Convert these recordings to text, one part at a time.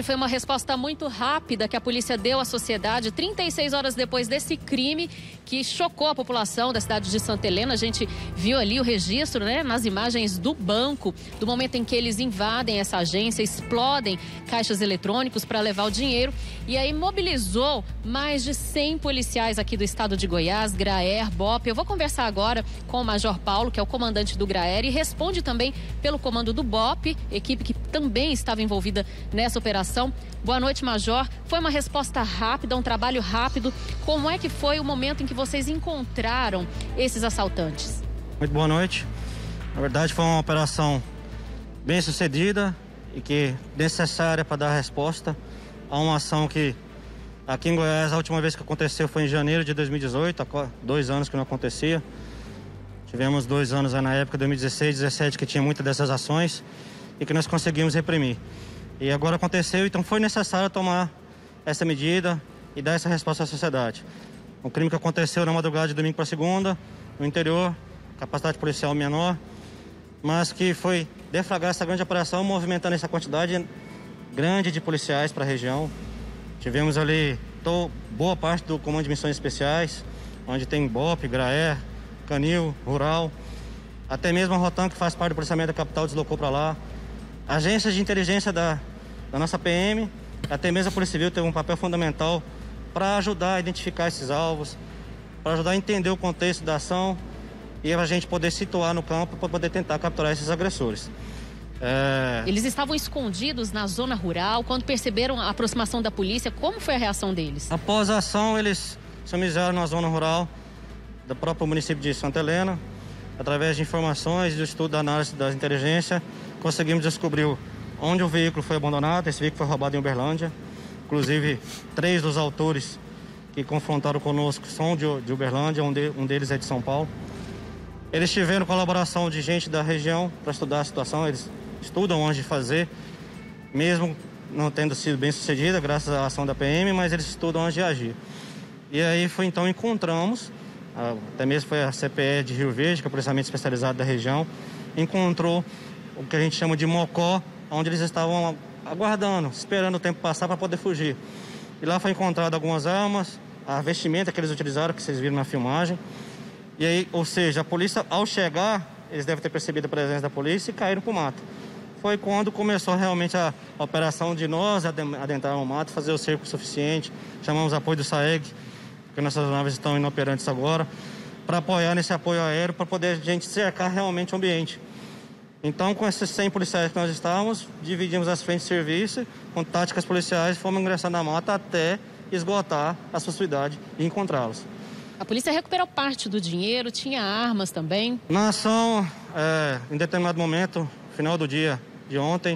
Foi uma resposta muito rápida que a polícia deu à sociedade 36 horas depois desse crime que chocou a população da cidade de Santa Helena. A gente viu ali o registro, né, nas imagens do banco, do momento em que eles invadem essa agência, explodem caixas eletrônicos para levar o dinheiro. E aí mobilizou mais de 100 policiais aqui do estado de Goiás, GRAER, BOP. Eu vou conversar agora com o Major Paulo, que é o comandante do GRAER, e responde também pelo comando do BOP, equipe que também estava envolvida nessa operação. Boa noite, Major. Foi uma resposta rápida, um trabalho rápido. Como é que foi o momento em que vocês encontraram esses assaltantes? Muito boa noite. Na verdade, foi uma operação bem sucedida e que necessária para dar resposta a uma ação que aqui em Goiás, a última vez que aconteceu foi em janeiro de 2018, há 2 anos que não acontecia. Tivemos 2 anos na época, 2016, 2017, que tinha muitas dessas ações e que nós conseguimos reprimir. E agora aconteceu, então foi necessário tomar essa medida e dar essa resposta à sociedade. Um crime que aconteceu na madrugada de domingo para segunda, no interior, capacidade policial menor, mas que foi deflagrar essa grande operação, movimentando essa quantidade grande de policiais para a região. Tivemos ali boa parte do Comando de Missões Especiais, onde tem BOP, GRAER, Canil, Rural, até mesmo a Rotan, que faz parte do policiamento da capital, deslocou para lá. Agências de inteligência da nossa PM, até mesmo a Polícia Civil teve um papel fundamental para ajudar a identificar esses alvos, para ajudar a entender o contexto da ação e a gente poder situar no campo para poder tentar capturar esses agressores. Eles estavam escondidos na zona rural. Quando perceberam a aproximação da polícia, como foi a reação deles? Após a ação, eles se amizaram na zona rural do próprio município de Santa Helena. Através de informações, do estudo da análise da inteligência, conseguimos descobrir onde o veículo foi abandonado. Esse veículo foi roubado em Uberlândia. Inclusive, 3 dos autores que confrontaram conosco são de Uberlândia, um deles é de São Paulo. Eles tiveram colaboração de gente da região para estudar a situação. Eles estudam onde fazer, mesmo não tendo sido bem sucedida, graças à ação da PM, mas eles estudam onde agir. E aí então encontramos, até mesmo foi a CPE de Rio Verde, que é o policiamento especializado da região, encontrou o que a gente chama de mocó, onde eles estavam aguardando, esperando o tempo passar para poder fugir. E lá foi encontrado algumas armas, a vestimenta que eles utilizaram, que vocês viram na filmagem. E aí, ou seja, a polícia, ao chegar, eles devem ter percebido a presença da polícia e caíram para o mato. Foi quando começou realmente a operação de nós adentrar no mato, fazer o cerco suficiente. Chamamos apoio do SAEG, porque nossas naves estão inoperantes agora, para apoiar nesse apoio aéreo, para poder a gente cercar realmente o ambiente. Então, com esses 100 policiais que nós estávamos, dividimos as frentes de serviço, com táticas policiais, fomos ingressar na mata até esgotar a possibilidade de encontrá-los. A polícia recuperou parte do dinheiro, tinha armas também. Na ação, em determinado momento, final do dia de ontem,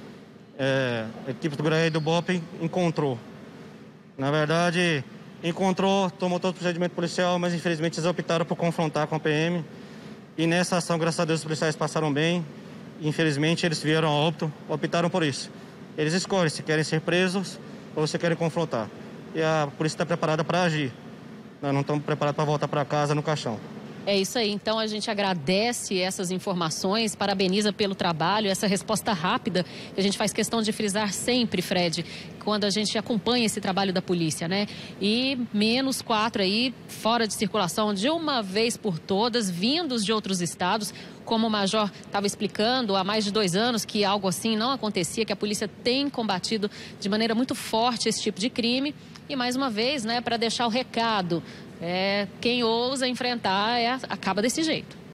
a equipe do GRAER e do BOP encontrou. Na verdade, tomou todo o procedimento policial, mas infelizmente eles optaram por confrontar com a PM. E nessa ação, graças a Deus, os policiais passaram bem. Infelizmente, eles vieram a óbito, optaram por isso. Eles escolhem se querem ser presos ou se querem confrontar. E a polícia está preparada para agir. Nós não estamos preparados para voltar para casa no caixão. É isso aí, então a gente agradece essas informações, parabeniza pelo trabalho, essa resposta rápida que a gente faz questão de frisar sempre, Fred, quando a gente acompanha esse trabalho da polícia, né? E -4 aí, fora de circulação de uma vez por todas, vindos de outros estados, como o Major estava explicando há mais de 2 anos que algo assim não acontecia, que a polícia tem combatido de maneira muito forte esse tipo de crime. E mais uma vez, né, para deixar o recado, quem ousa enfrentar acaba desse jeito.